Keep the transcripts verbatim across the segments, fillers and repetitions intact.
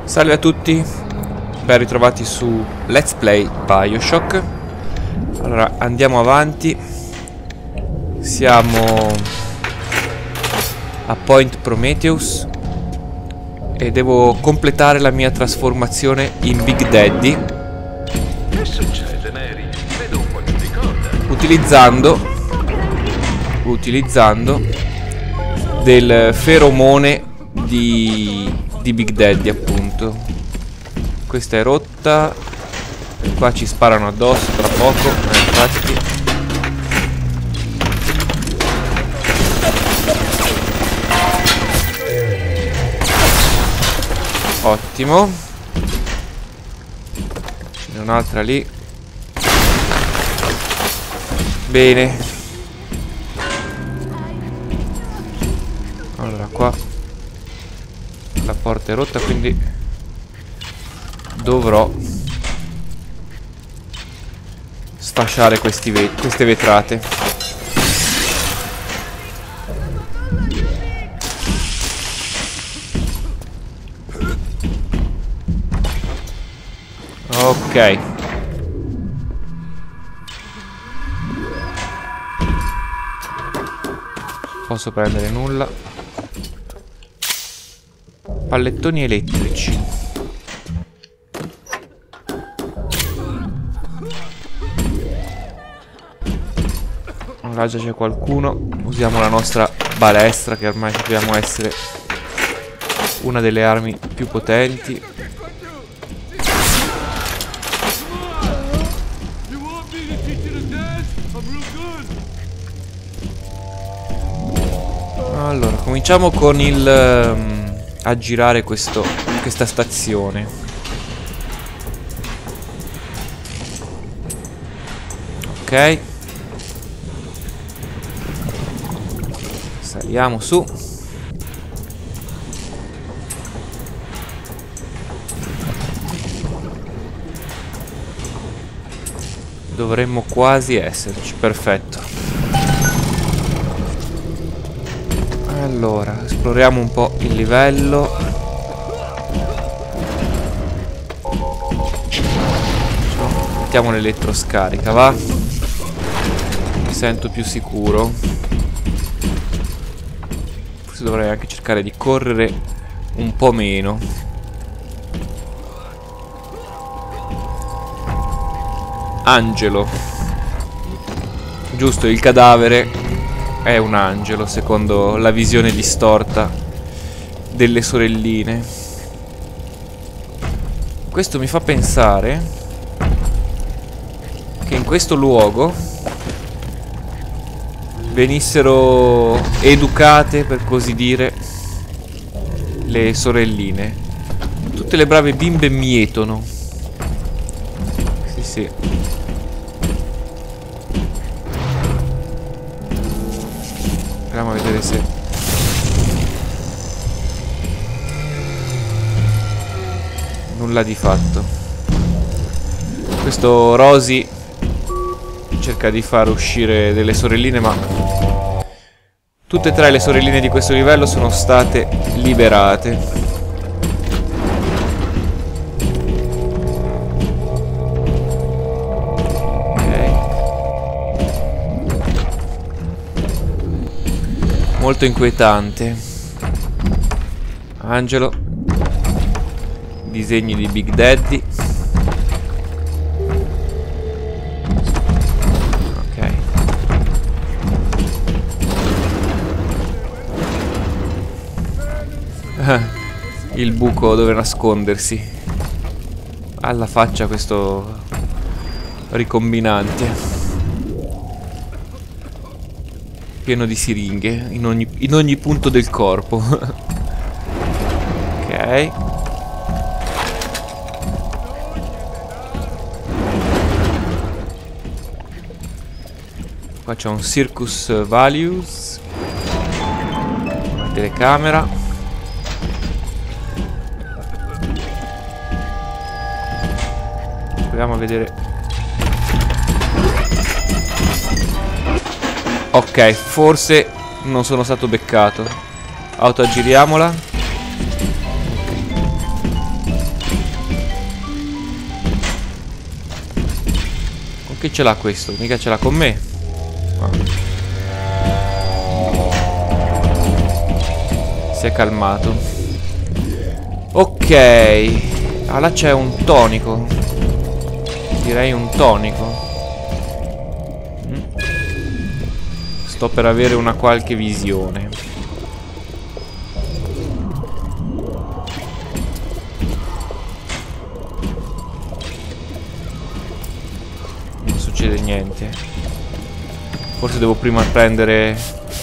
Salve a tutti, ben ritrovati su Let's Play BioShock. Allora, andiamo avanti. Siamo a Point Prometheus e devo completare la mia trasformazione in Big Daddy. Che succede, Mary? Vedo un po' di coda. Utilizzando Utilizzando del feromone di, di Big Daddy, appunto. Questa è rotta. E qua ci sparano addosso tra poco. Eh, infatti. Ottimo. Ce n'è un'altra lì. Bene. Allora, qua la porta è rotta, quindi dovrò sfasciare questi ve queste vetrate. Ok. Posso prendere nulla. Pallettoni elettrici. Là già c'è qualcuno. Usiamo la nostra balestra, che ormai sappiamo essere una delle armi più potenti. Allora, cominciamo con il um, a girare questo, questa stazione. Ok. Saliamo su. Dovremmo quasi esserci, perfetto. Allora, esploriamo un po' il livello. Mettiamo l'elettroscarica, va? Mi sento più sicuro. Forse dovrei anche cercare di correre un po' meno. Angelo. Giusto, il cadavere è un angelo, secondo la visione distorta delle sorelline. Questo mi fa pensare che in questo luogo venissero educate, per così dire, le sorelline. Tutte le brave bimbe mietono. Sì, sì. Andiamo a vedere se... Nulla di fatto. Questo Rosy cerca di far uscire delle sorelline, ma tutte e tre le sorelline di questo livello sono state liberate. Molto inquietante. Angelo. Disegni di Big Daddy. Ok. Il buco dove nascondersi. Alla faccia questo ricombinante. Pieno di siringhe in ogni, in ogni punto del corpo. Ok. Qua c'è un Circus Values. Una telecamera. Proviamo a vedere. Ok, forse non sono stato beccato. Autoaggiriamola. Che ce l'ha questo? Mica ce l'ha con me. Ah. Si è calmato. Ok. Ah, là c'è un tonico. Direi un tonico. mm. Sto per avere una qualche visione. Non succede niente. Forse devo prima prendere...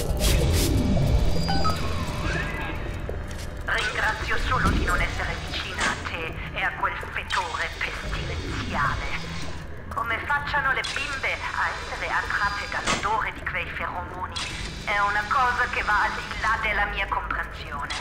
Ringrazio solo di non essere vicina a te e a quel fetore pestilenziale. Come facciano le bimbe a essere attratte dall'odore di quei feromoni è una cosa che va al di là della mia comprensione.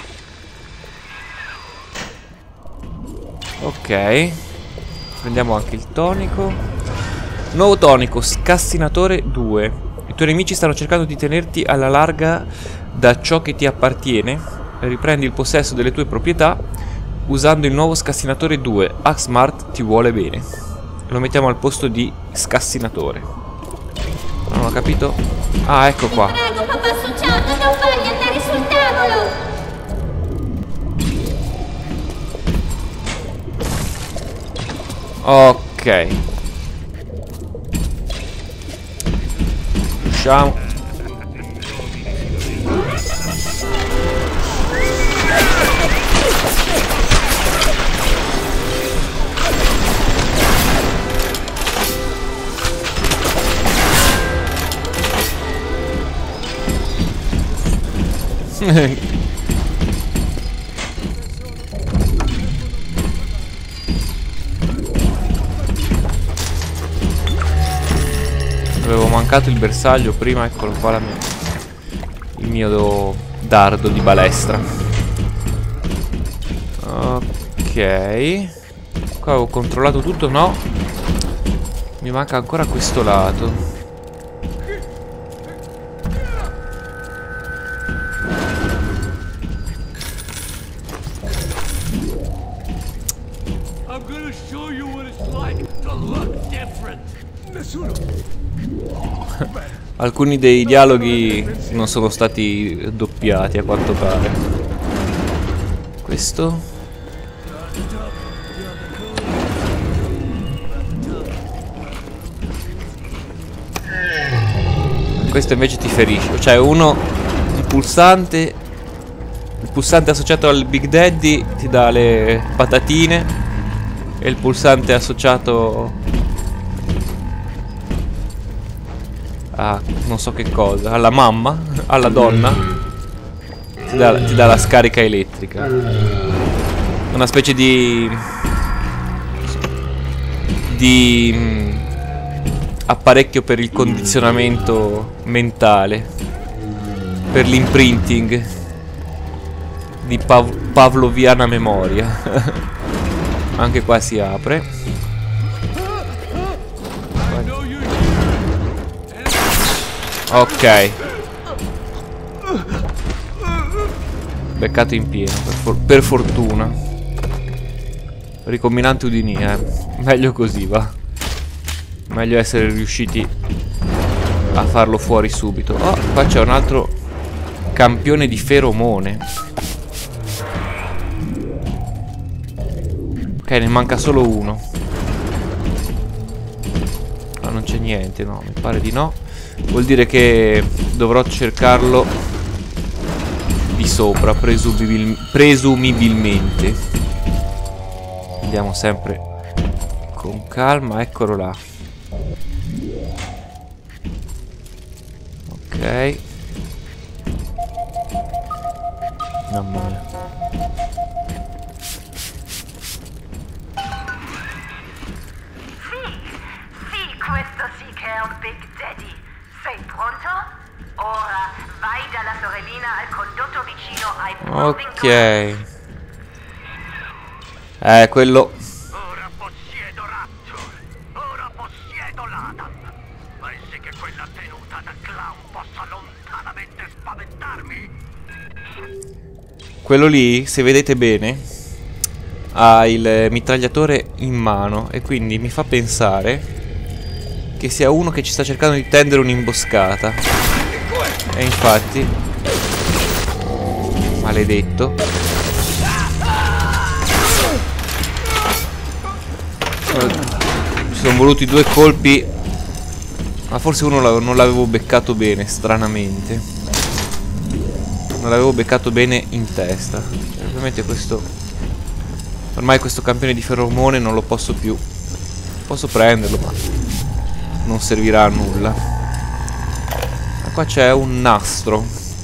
Ok. Prendiamo anche il tonico. Nuovo tonico, scassinatore due. I tuoi nemici stanno cercando di tenerti alla larga da ciò che ti appartiene. Riprendi il possesso delle tue proprietà usando il nuovo scassinatore due. Axmart ti vuole bene. Lo mettiamo al posto di scassinatore. Non ho capito. Ah, ecco qua. Prego, papà associato, non voglio andare sul tavolo! Ok. Usciamo. Avevo mancato il bersaglio prima, eccolo qua la mia, il mio dardo di balestra. Ok. Qua avevo controllato tutto, no? Mi manca ancora questo lato. Alcuni dei dialoghi non sono stati doppiati a quanto pare. Questo? Questo invece ti ferisce. Cioè uno, il pulsante, il pulsante associato al Big Daddy ti dà le patatine e il pulsante associato a non so che cosa, alla mamma, alla donna, ti dà, ti dà la scarica elettrica. Una specie di di mh, apparecchio per il condizionamento mentale, per l'imprinting di pav pavloviana memoria. Anche qua si apre. Ok. Beccato in pieno, per, for per fortuna. Ricombinante udini, eh. Meglio così, va. Meglio essere riusciti a farlo fuori subito. Oh, qua c'è un altro campione di feromone. Ok, ne manca solo uno. Ah, non c'è niente, no, mi pare di no. Vuol dire che dovrò cercarlo di sopra, presumibil presumibilmente. Andiamo sempre con calma, eccolo là. Ok. Mamma mia. Sì, sì, questo sì che è un Big Daddy. Sei pronto? Ora vai dalla sorellina al condotto vicino ai Ok. Eh, quello. Ora possiedo Raptor. Ora possiedo l'Adam. Pensi che quella tenuta da clown possa lontanamente spaventarmi? Quello lì, se vedete bene, ha il mitragliatore in mano e quindi mi fa pensare che sia uno che ci sta cercando di tendere un'imboscata. E infatti, maledetto, ci sono voluti due colpi, ma forse uno non l'avevo beccato bene, stranamente. Non l'avevo beccato bene in testa. Ovviamente questo, ormai questo campione di feromone non lo posso più. Posso prenderlo, ma non servirà a nulla. Ma qua c'è un nastro.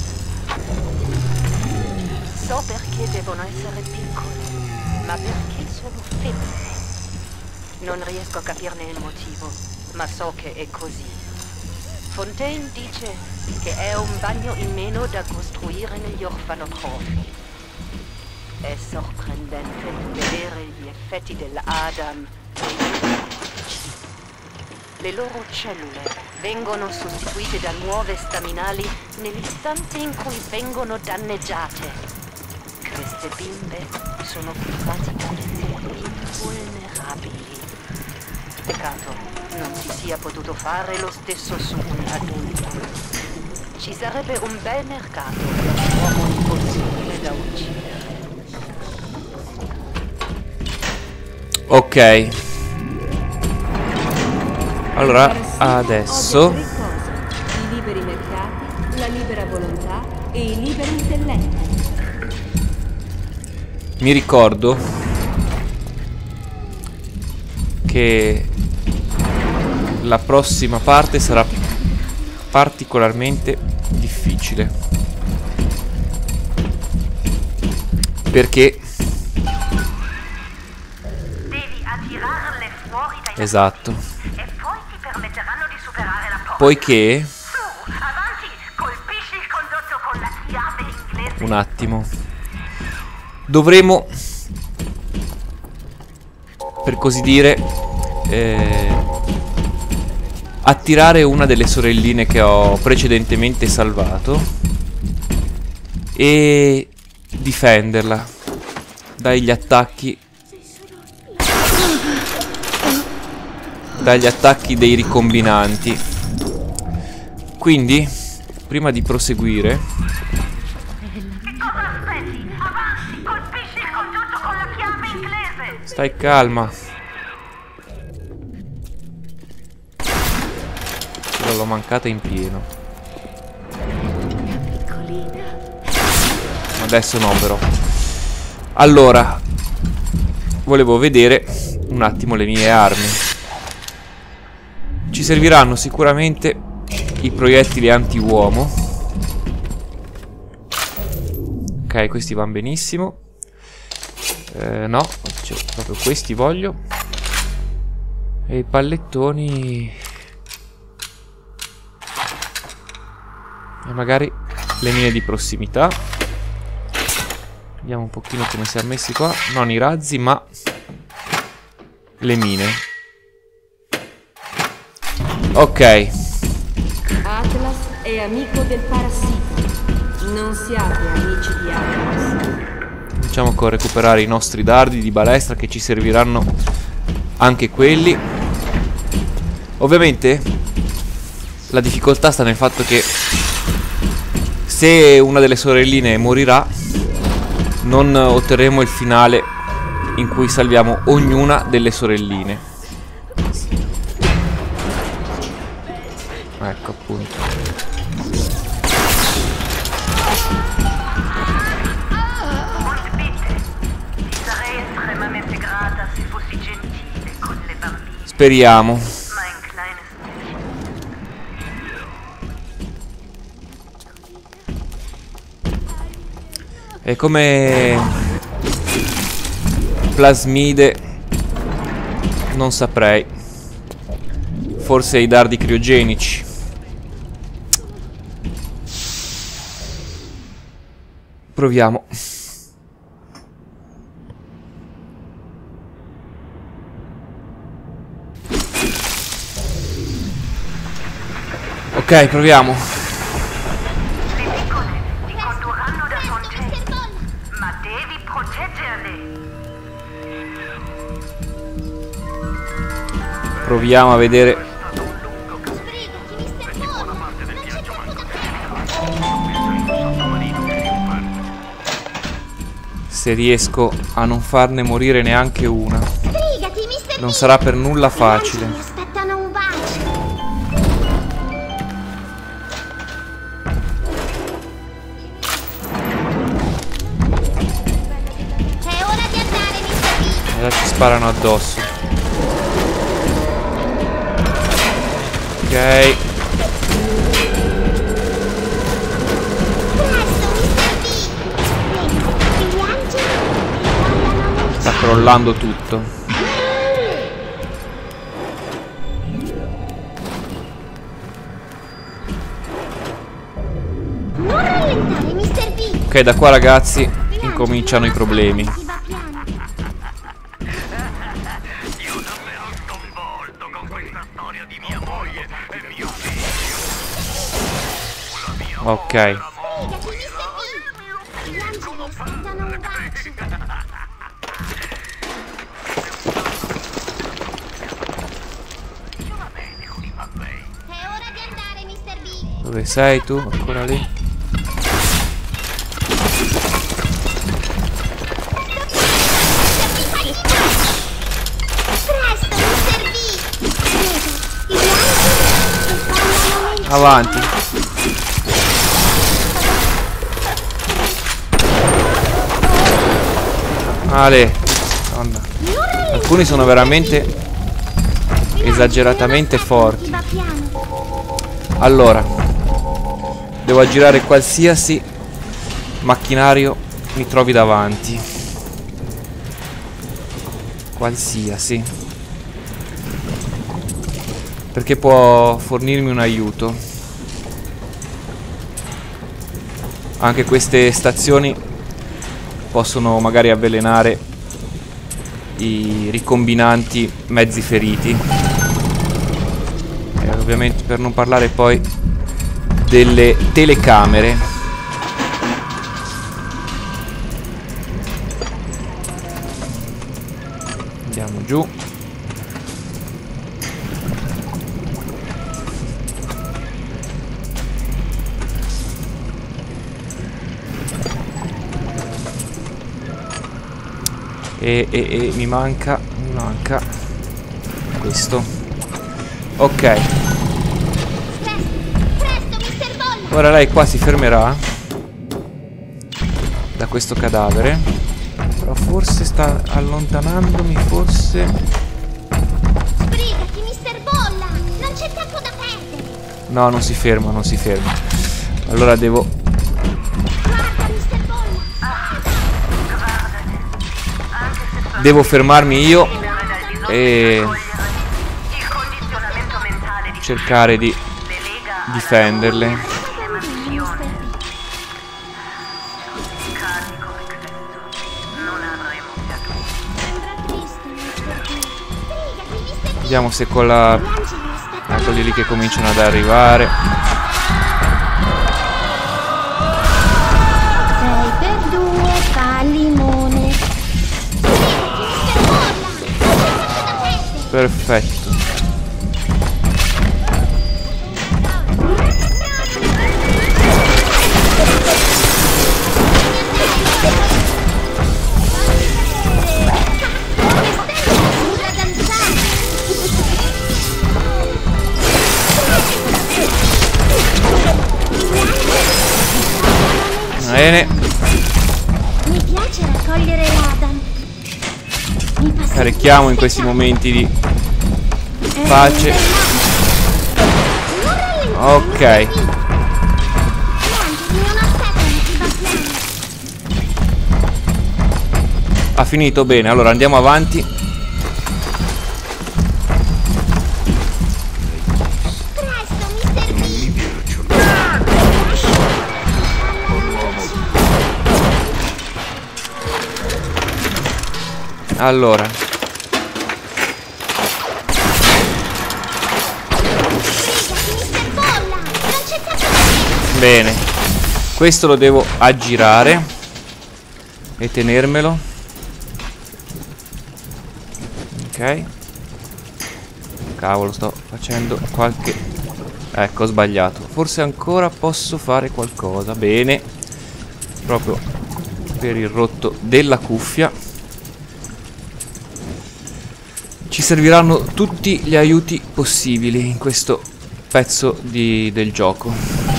So perché devono essere piccole, ma perché sono femmine. Non riesco a capirne il motivo, ma so che è così. Fontaine dice che è un bagno in meno da costruire negli orfanotrofi. È sorprendente vedere gli effetti dell'Adam. Le loro cellule vengono sostituite da nuove staminali nell'istante in cui vengono danneggiate. Queste bimbe sono praticamente invulnerabili. Peccato non si sia potuto fare lo stesso su un adulto. Ci sarebbe un bel mercato per uomo impossibile da uccidere. Ok. Allora, adesso i liberi mercati, la libera volontà e il libero intelletto. mi ricordo che la prossima parte sarà particolarmente difficile, perché Devi attirarle fuori dai esatto, e poi ti permetteranno di superare la porta. poiché Su, avanti, colpisci il condotto con la chiave inglese. un attimo, dovremo, per così dire, eh, attirare una delle sorelline che ho precedentemente salvato e difenderla dagli attacchi dagli attacchi dei ricombinanti. Quindi, prima di proseguire, Cosa aspetti? Avanti, colpisci il condotto con la chiave inglese. stai calma. L'ho mancata in pieno. Ma adesso no, però. Allora, volevo vedere un attimo le mie armi. Ci serviranno sicuramente i proiettili anti-uomo. Ok, questi vanno benissimo. Eh, no, cioè, proprio questi voglio. E i pallettoni... E magari le mine di prossimità. Vediamo un pochino come siamo messi qua. Non i razzi, ma le mine. Ok. Atlas è amico del parassita. Non siate amici di Atlas. Cominciamo con recuperare i nostri dardi di balestra, che ci serviranno anche quelli. Ovviamente la difficoltà sta nel fatto che se una delle sorelline morirà, non otterremo il finale in cui salviamo ognuna delle sorelline. Ecco appunto. Ti sarei estremamente grata se fossi gentile con le bambine. Speriamo. Mein kleines Mädchen. È come plasmide, non saprei. Forse i dardi criogenici. Proviamo. Ok, proviamo. Le piccole ti condurranno da Fontaine, ma devi proteggerle. Proviamo a vedere Se riesco a non farne morire neanche una. Sbrigati, mister Non sarà per nulla facile. Mi aspettano un bacio. È ora di andare, mister B. Ora ci sparano addosso. Ok. Presto, mister B. Vedi, gli angeli vogliono Sta crollando tutto. Non rallentare, mister B. Ok, da qua ragazzi incominciano i problemi. Si va piano. Io davvero sconvolto con questa storia di mia moglie e mio figlio. La mia Ok. Sbrigati, mister B. Gli angeli aspettano un bacio. È ora di andare, mister B. Dove sei tu? Ancora lì? Presto, mister B. Vedo, gli angeli che parlano nel Avanti. Ale. Madonna. Alcuni sono veramente esageratamente forti. Si va piano. Allora, devo aggirare qualsiasi macchinario mi trovi davanti. Qualsiasi. Perché può fornirmi un aiuto. Anche queste stazioni possono magari avvelenare i ricombinanti mezzi feriti. E ovviamente per non parlare poi delle telecamere. Andiamo giù. E, e, e mi manca, mi manca questo. Ok. Presto, presto, mister Bolla. Ora lei qua si fermerà da questo cadavere. Però forse sta allontanandomi, forse. Sbrigati, mister Bolla. Non c'è tempo da perdere. No, non si ferma, non si ferma. Allora devo... Guarda, mister Bolla. Devo fermarmi io e Il condizionamento mentale di cercare di delega alla difenderle. emozione. Casi come questo non avremo più. Sembra triste, mister B. Sbrigati, mister B. Vediamo se con la... Gli angeli aspettano. Eccoli lì che cominciano ad arrivare. sei per due fa limone. Sbrigati, mister Bolla. Non c'è tempo da perdere. Perfetto. Bene, Mi piace raccogliere l'Adam. Mi fa carichiamo in questi momenti di pace. Ok. Gli angeli non aspettano, si va piano. Ha finito bene, allora andiamo avanti. Presto, mister B. Allora, Sbrigati, mister Bolla. Non c'è tempo da perdere. bene. Questo lo devo aggirare e tenermelo. Ok. Cavolo, sto facendo qualche... Ecco, ho sbagliato. Forse ancora posso fare qualcosa. Bene. Proprio per il rotto della cuffia. Ci serviranno tutti gli aiuti possibili in questo pezzo di, del gioco.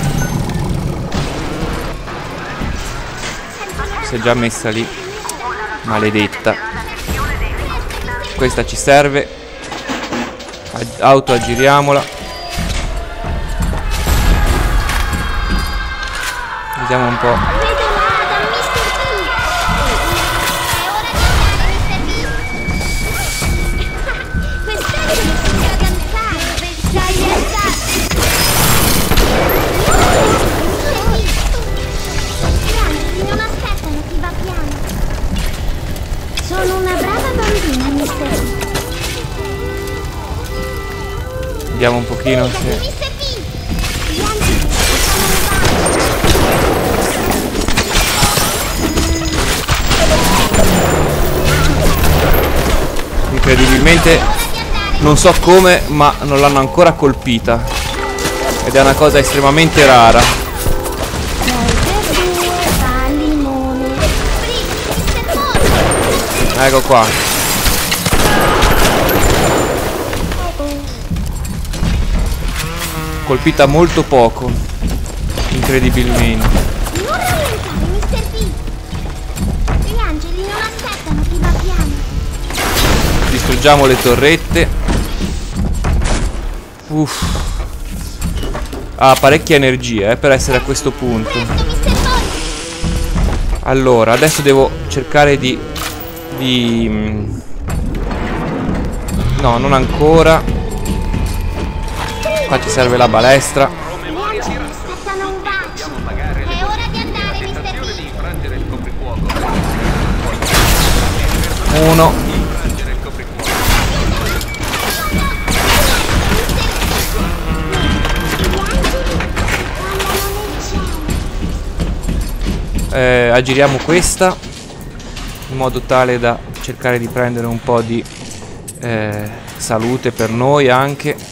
Si è già messa lì, maledetta. Questa ci serve. Autoaggiriamola. Vediamo un po'. Vediamo un pochino se... Incredibilmente non so come, ma non l'hanno ancora colpita. Ed è una cosa estremamente rara. Ecco qua. Colpita molto poco, incredibilmente. Non rallentare, mister P. Gli angeli non aspettano chi va piano. Distruggiamo le torrette. Uff. Ha parecchia energia eh, per essere a questo punto. Presto, mister Boy. Allora, adesso devo cercare di... di... No, non ancora. Qua ci serve la balestra. Gli angeli aspettano un bacio. È ora di andare, mister P. Uno. Eh, aggiriamo questa in modo tale da cercare di prendere un po' di eh, salute per noi anche.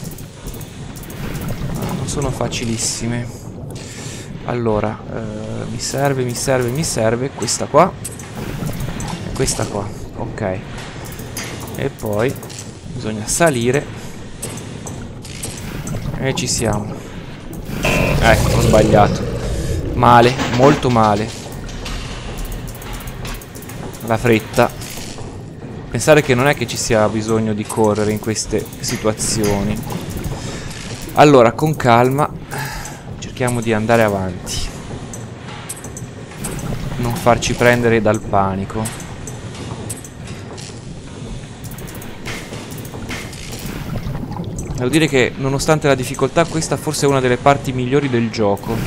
Non sono facilissime. Allora eh, mi serve, mi serve, mi serve questa qua e questa qua. Ok. E poi bisogna salire. E ci siamo. Ecco, ho sbagliato. Male, molto male. La fretta. Pensare che non è che ci sia bisogno di correre in queste situazioni. Allora, con calma cerchiamo di andare avanti. Non farci prendere dal panico. Devo dire che nonostante la difficoltà questa forse è una delle parti migliori del gioco.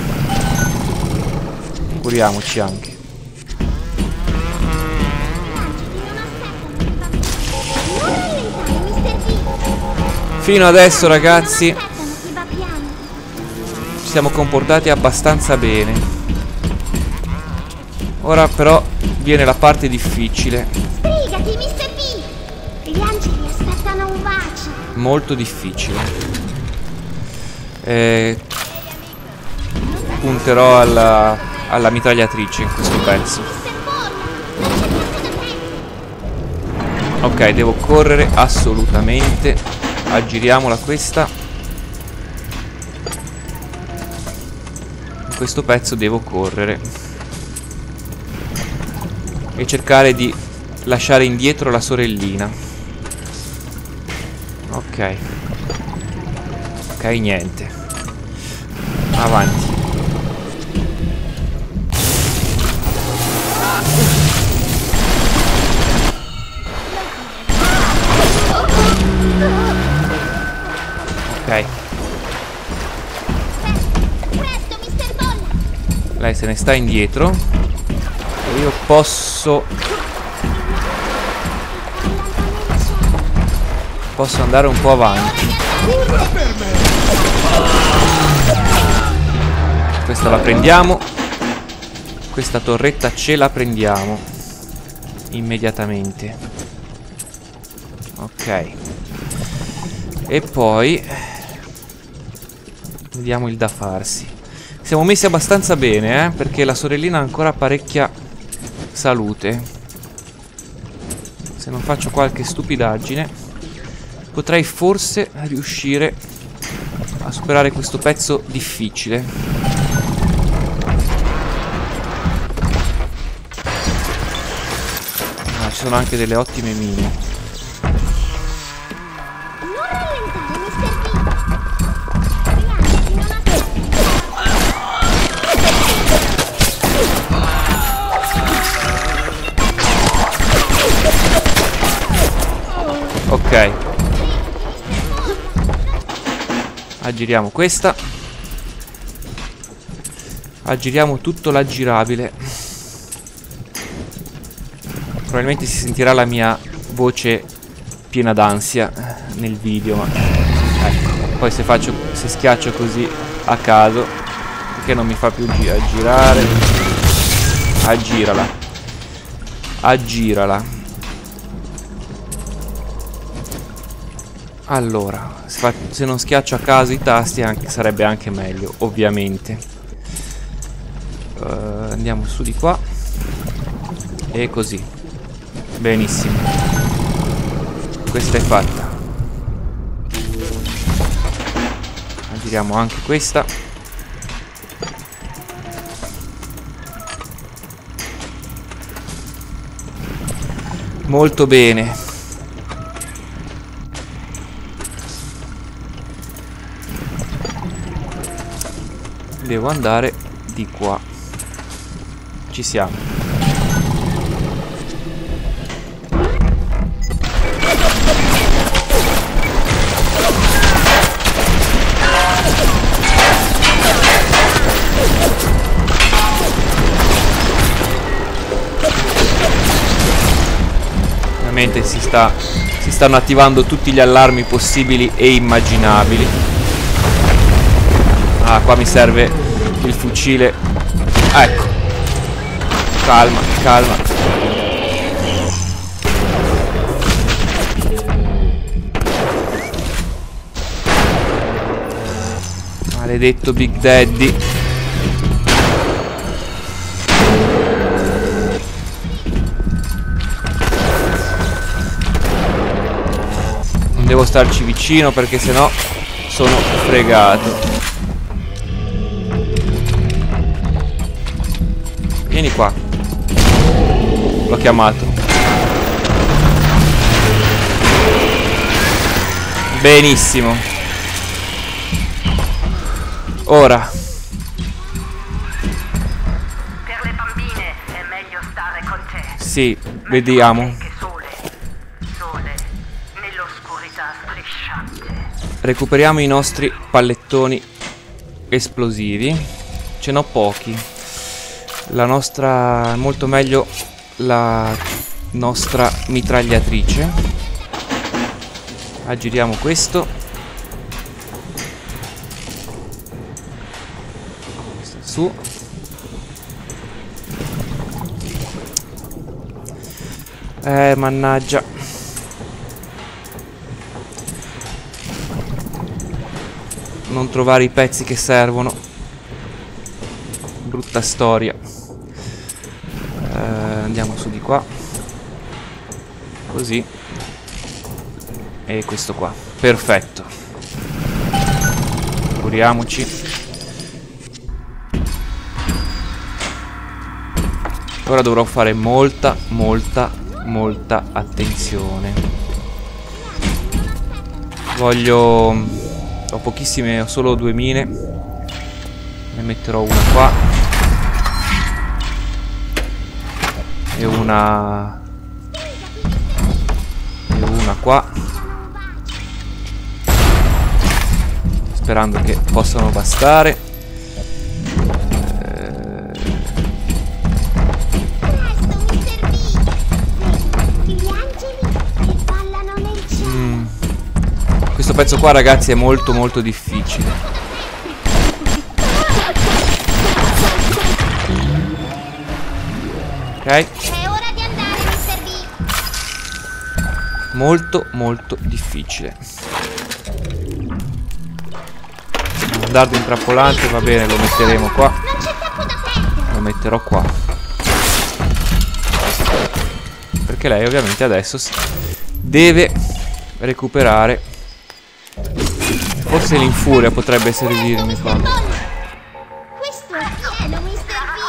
Curiamoci anche. Fino adesso ragazzi ci siamo comportati abbastanza bene. Ora però viene la parte difficile. Sbrigati, mister P. Gli angeli aspettano un bacio. Molto difficile. Eh, punterò alla, alla mitragliatrice in questo pezzo. Ok, devo correre assolutamente. Aggiriamola questa. In questo pezzo devo correre e cercare di lasciare indietro la sorellina. Ok. Ok, niente. Avanti. Ok. Presto, mister Bolla. Lei se ne sta indietro. E io posso... Posso andare un po' avanti. Questa la prendiamo. Questa torretta ce la prendiamo immediatamente. Ok. E poi vediamo il da farsi. Siamo messi abbastanza bene, eh, perché la sorellina ha ancora parecchia salute. Se non faccio qualche stupidaggine, potrei forse riuscire a superare questo pezzo difficile. Ah, ci sono anche delle ottime mine. Ok, aggiriamo questa, aggiriamo tutto l'aggirabile. Probabilmente si sentirà la mia voce piena d'ansia nel video, ma ecco, poi se faccio, se schiaccio così a caso, perché non mi fa più gi aggirare, aggirala, aggirala. Allora, se, fa, se non schiaccio a caso i tasti anche, sarebbe anche meglio, ovviamente. Uh, andiamo su di qua. E così. Benissimo. Questa è fatta. Giriamo anche questa. Molto bene. Devo andare di qua. Ci siamo. Ovviamente si sta si stanno attivando tutti gli allarmi possibili e immaginabili. Ah, qua mi serve il fucile. Ecco. Calma, calma. Maledetto Big Daddy. Non devo starci vicino perché sennò sono fregato. Vieni qua. L'ho chiamato. Benissimo. Ora. Per le bambine è meglio stare con te. Sì, vediamo. Che sole, sole, nell'oscurità strisciante. Recuperiamo i nostri pallettoni esplosivi. Ce n'ho pochi. La nostra, molto meglio la nostra mitragliatrice. Aggiriamo questo. Questo su. Eh, mannaggia. Non trovare i pezzi che servono. Brutta storia. Uh, andiamo su di qua. Così. E questo qua. Perfetto. Curiamoci. Ora dovrò fare molta, molta, molta attenzione. Voglio... Ho pochissime, ho solo due mine. Ne metterò una qua. E una e una qua, sperando che possano bastare. eh... mm. Questo pezzo qua, ragazzi, è molto molto difficile. Ok. Molto molto difficile. Un dardo intrappolante, va bene, lo metteremo qua. Lo metterò qua. perché lei ovviamente adesso deve recuperare. Forse l'infuria potrebbe servirmi qua. Questo è pieno, mister B.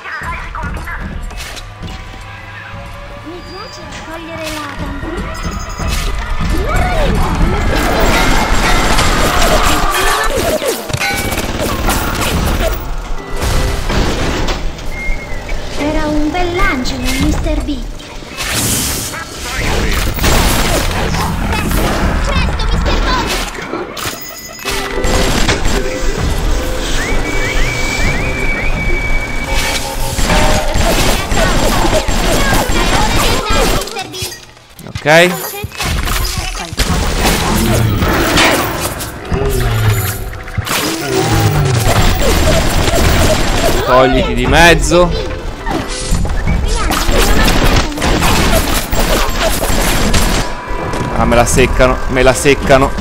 Mi piace raccogliere l'Adam. Non rallentare, mister B. Era un bell'angelo, mister B. Ok. Togliti di mezzo. Ah, me la seccano, me la seccano.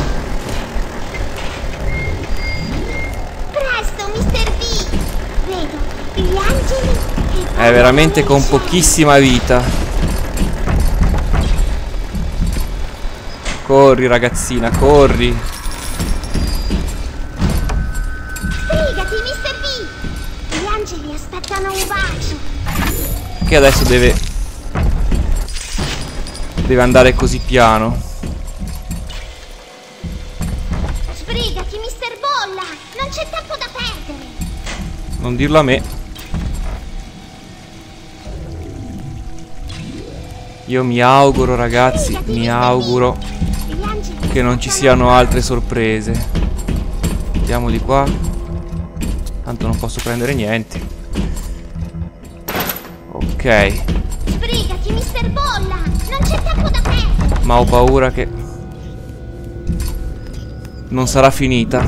Presto, mister B. Vedo gli angeli che È veramente con pochissima vita. Corri ragazzina, corri. Sbrigati, mister B. Gli angeli aspettano un bacio. Che adesso deve Deve andare così piano. Sbrigati, mister Bolla. Non c'è tempo da perdere. Non dirlo a me. Io mi auguro, ragazzi, mi auguro Gli angeli che non ci siano altre sorprese. Andiamo di qua. Tanto non posso prendere niente. Ok. Sbrigati, mister Bolla. Non c'è tempo da perdere. Ma ho paura che non sarà finita.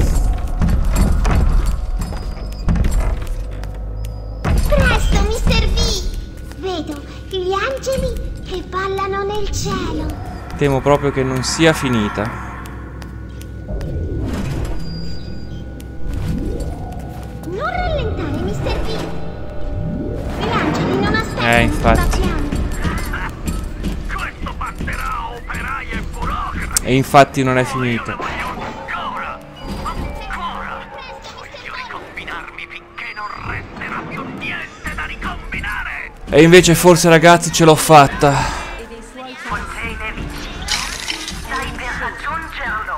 Presto, mister B. Vedo gli angeli che ballano nel cielo. Temo proprio che non sia finita. Non rallentare, mister B. Gli angeli non aspettano. Eh, infatti. Da piano. Questo batterà operai e burocrati. E infatti non è finita. Ancora, ancora. Voglio ricombinarmi finché non resterà più niente da ricombinare. E invece forse, ragazzi, ce l'ho fatta. Fontaine vicino. Stai per raggiungerlo.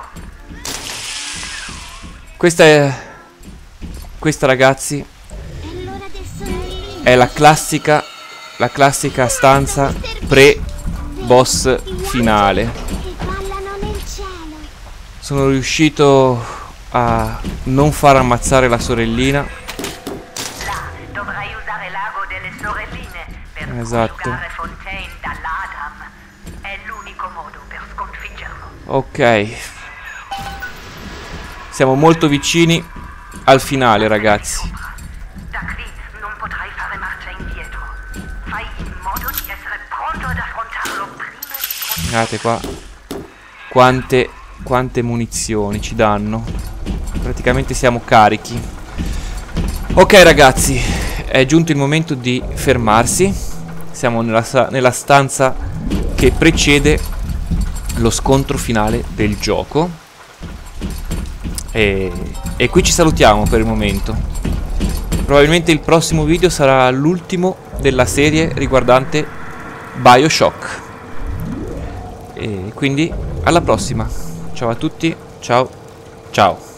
Questa è Questa, ragazzi, È l'ora del sonnellino. è la classica La classica stanza pre-boss finale. Che ballano nel cielo. Sono riuscito a non far ammazzare la sorellina. Là, dovrai usare l'ago delle sorelline per Esatto. scongiurare Fontaine dall'Adam. È l'unico modo per sconfiggerlo. Ok. Siamo molto vicini al finale, ragazzi. Da qui non potrai fare marcia indietro. Fai in modo di essere pronto ad affrontarlo prima di... Guardate qua quante, quante munizioni ci danno. Praticamente siamo carichi. Ok, ragazzi, è giunto il momento di fermarsi. Siamo nella, sta- nella stanza che precede lo scontro finale del gioco. E, e qui ci salutiamo per il momento. Probabilmente il prossimo video sarà l'ultimo della serie riguardante BioShock. E quindi alla prossima. Ciao a tutti. Ciao. Ciao.